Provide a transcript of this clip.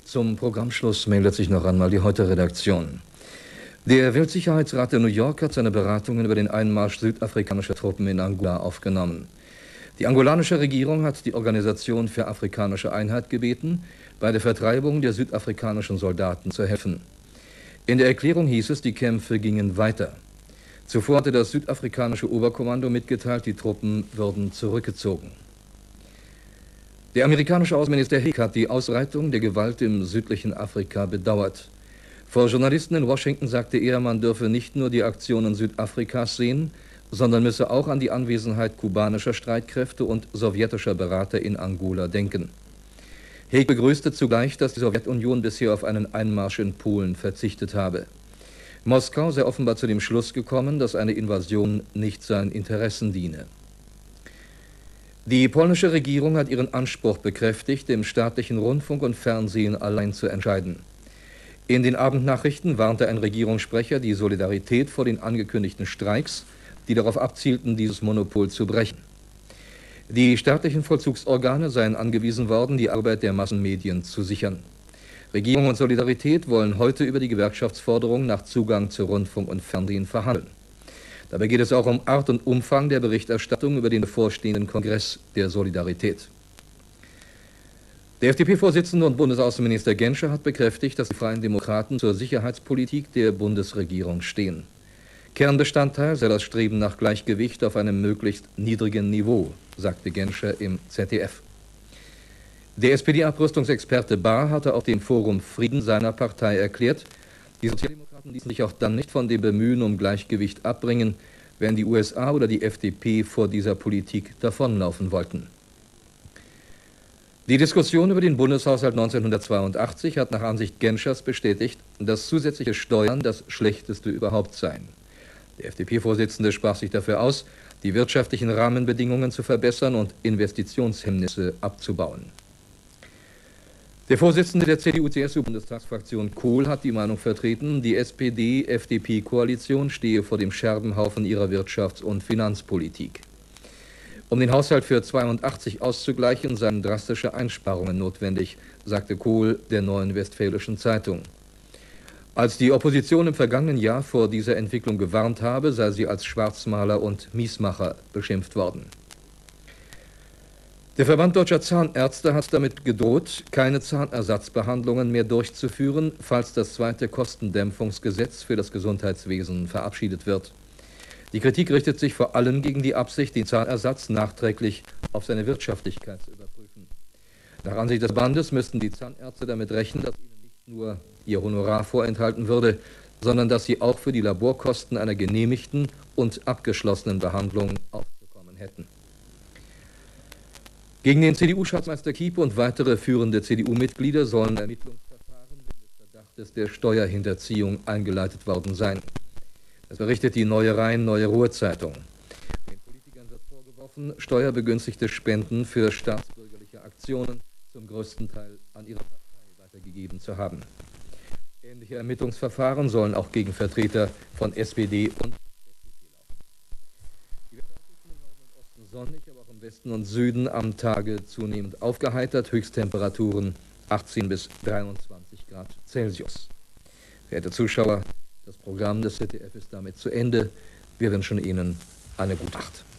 Zum Programmschluss meldet sich noch einmal die Heute-Redaktion. Der Weltsicherheitsrat in New York hat seine Beratungen über den Einmarsch südafrikanischer Truppen in Angola aufgenommen. Die angolanische Regierung hat die Organisation für afrikanische Einheit gebeten, bei der Vertreibung der südafrikanischen Soldaten zu helfen. In der Erklärung hieß es, die Kämpfe gingen weiter. Zuvor hatte das südafrikanische Oberkommando mitgeteilt, die Truppen würden zurückgezogen. Der amerikanische Außenminister Haig hat die Ausreitung der Gewalt im südlichen Afrika bedauert. Vor Journalisten in Washington sagte er, man dürfe nicht nur die Aktionen Südafrikas sehen, sondern müsse auch an die Anwesenheit kubanischer Streitkräfte und sowjetischer Berater in Angola denken. Haig begrüßte zugleich, dass die Sowjetunion bisher auf einen Einmarsch in Polen verzichtet habe. Moskau sei offenbar zu dem Schluss gekommen, dass eine Invasion nicht seinen Interessen diene. Die polnische Regierung hat ihren Anspruch bekräftigt, im staatlichen Rundfunk und Fernsehen allein zu entscheiden. In den Abendnachrichten warnte ein Regierungssprecher die Solidarität vor den angekündigten Streiks, die darauf abzielten, dieses Monopol zu brechen. Die staatlichen Vollzugsorgane seien angewiesen worden, die Arbeit der Massenmedien zu sichern. Regierung und Solidarität wollen heute über die Gewerkschaftsforderung nach Zugang zu Rundfunk und Fernsehen verhandeln. Dabei geht es auch um Art und Umfang der Berichterstattung über den bevorstehenden Kongress der Solidarität. Der FDP-Vorsitzende und Bundesaußenminister Genscher hat bekräftigt, dass die Freien Demokraten zur Sicherheitspolitik der Bundesregierung stehen. Kernbestandteil sei das Streben nach Gleichgewicht auf einem möglichst niedrigen Niveau, sagte Genscher im ZDF. Der SPD-Abrüstungsexperte Bahr hatte auf dem Forum Frieden seiner Partei erklärt, die Sozialdemokraten ließen sich auch dann nicht von dem Bemühen um Gleichgewicht abbringen, wenn die USA oder die FDP vor dieser Politik davonlaufen wollten. Die Diskussion über den Bundeshaushalt 1982 hat nach Ansicht Genschers bestätigt, dass zusätzliche Steuern das Schlechteste überhaupt seien. Der FDP-Vorsitzende sprach sich dafür aus, die wirtschaftlichen Rahmenbedingungen zu verbessern und Investitionshemmnisse abzubauen. Der Vorsitzende der CDU-CSU-Bundestagsfraktion Kohl hat die Meinung vertreten, die SPD-FDP-Koalition stehe vor dem Scherbenhaufen ihrer Wirtschafts- und Finanzpolitik. Um den Haushalt für 82 auszugleichen, seien drastische Einsparungen notwendig, sagte Kohl der Neuen Westfälischen Zeitung. Als die Opposition im vergangenen Jahr vor dieser Entwicklung gewarnt habe, sei sie als Schwarzmaler und Miesmacher beschimpft worden. Der Verband Deutscher Zahnärzte hat damit gedroht, keine Zahnersatzbehandlungen mehr durchzuführen, falls das zweite Kostendämpfungsgesetz für das Gesundheitswesen verabschiedet wird. Die Kritik richtet sich vor allem gegen die Absicht, den Zahnersatz nachträglich auf seine Wirtschaftlichkeit zu überprüfen. Nach Ansicht des Bandes müssten die Zahnärzte damit rechnen, dass ihnen nicht nur ihr Honorar vorenthalten würde, sondern dass sie auch für die Laborkosten einer genehmigten und abgeschlossenen Behandlung aufzukommen hätten. Gegen den CDU-Schatzmeister Kiepe und weitere führende CDU-Mitglieder sollen Ermittlungsverfahren wegen des Verdachtes der Steuerhinterziehung eingeleitet worden sein. Das berichtet die Neue Rhein-Neue Ruhr-Zeitung. Den Politikern wird vorgeworfen, steuerbegünstigte Spenden für staatsbürgerliche Aktionen zum größten Teil an ihre Partei weitergegeben zu haben. Ähnliche Ermittlungsverfahren sollen auch gegen Vertreter von SPD und FDP laufen. Die Wetteraussichten im Norden und Osten sonnig, aber auch im Westen und Süden am Tage zunehmend aufgeheitert, Höchsttemperaturen 18 bis 23 Grad Celsius. Verehrte Zuschauer, das Programm des ZDF ist damit zu Ende. Wir wünschen Ihnen eine gute Nacht.